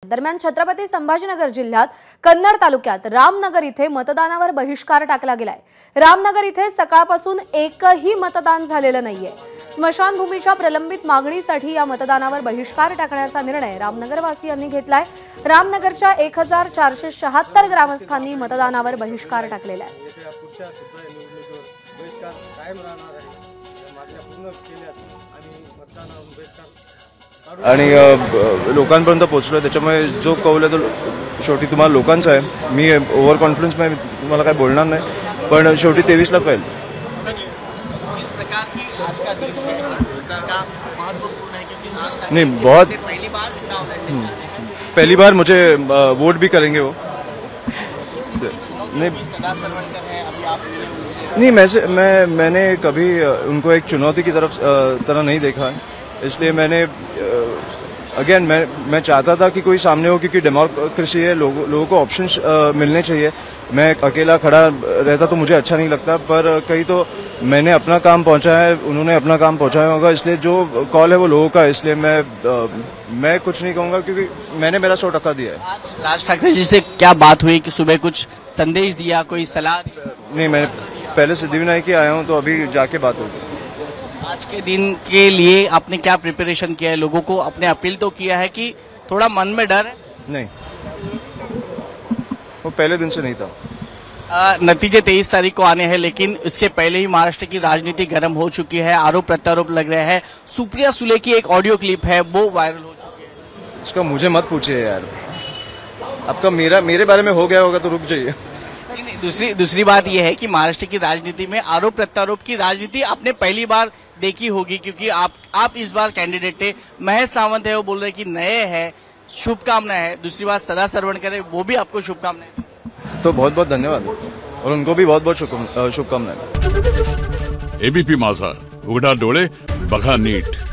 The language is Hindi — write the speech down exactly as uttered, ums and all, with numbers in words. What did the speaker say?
दरम्यान छत्रपती संभाजीनगर जिल्ह्यात कन्नड तालुक्यात रामनगर इथे मतदानावर बहिष्कार टाकला गेलाय। रामनगर इथे सकाळपासून एकही मतदान झालेलं नाहीये। स्मशानभूमीच्या प्रलंबित मागणीसाठी या मतदानावर बहिष्कार टाकण्याचा निर्णय रामनगरवासियांनी घेतलाय। रामनगरच्या एक हजार चारशे शहात्तर ग्रामस्थांनी मतदानावर बहिष्कार टाकलेला आहे। आणि लोकांपर्यंत पोहोचलोय, त्याच्यामुळे जो कौल आहे तो शेवटी तुम्हाला लोकांचा आहे। मी ओव्हर कॉन्फिडन्स में तुम्हाला काय बोलणार नाही, पण शेवटी तेवीस ला कळेल। नहीं, बहुत पहली बार चुनाव है, पहली बार मुझे वोट भी करेंगे वो। नहीं नहीं मैं से, मैं मैंने कभी उनको एक चुनौती की तरफ तरह नहीं देखा है, इसलिए मैंने अगेन मैं मैं चाहता था कि कोई सामने हो, क्योंकि डेमोक्रेसी है, लोगों लोगों को ऑप्शंस मिलने चाहिए। मैं अकेला खड़ा रहता तो मुझे अच्छा नहीं लगता, पर कहीं तो मैंने अपना काम पहुंचाया है, उन्होंने अपना काम पहुंचाया होगा, इसलिए जो कॉल है वो लोगों का है। इसलिए मैं आ, मैं कुछ नहीं कहूंगा, क्योंकि मैंने मेरा सौ टक्का दिया है। आज राज ठाकरे जी से क्या बात हुई कि सुबह कुछ संदेश दिया, कोई सलाह दी? नहीं, मैं पहले सिद्धिविनायक की आया हूँ, तो अभी जाके बात होगी। आज के दिन के लिए आपने क्या प्रिपरेशन किया है? लोगों को अपने अपील तो किया है कि थोड़ा मन में डर है? नहीं, वो पहले दिन से नहीं था। आ, नतीजे तेईस तारीख को आने हैं, लेकिन इसके पहले ही महाराष्ट्र की राजनीति गर्म हो चुकी है, आरोप प्रत्यारोप लग रहे हैं। सुप्रिया सुले की एक ऑडियो क्लिप है, वो वायरल हो चुकी है। इसका मुझे मत पूछिए यार, आपका मेरा मेरे बारे में हो गया होगा तो रुक जाइए। दूसरी दूसरी बात यह है कि महाराष्ट्र की राजनीति में आरोप प्रत्यारोप की राजनीति आपने पहली बार देखी होगी, क्योंकि आप आप इस बार कैंडिडेट थे। महेश सावंत है, वो बोल रहे कि नए हैं, शुभकामनाएं है। दूसरी बात सदा सरवणकर, वो भी आपको शुभकामनाएं। तो बहुत बहुत धन्यवाद, और उनको भी बहुत बहुत शुभकामनाएं। एबीपी माझा, उघडा डोळे बघा नीट।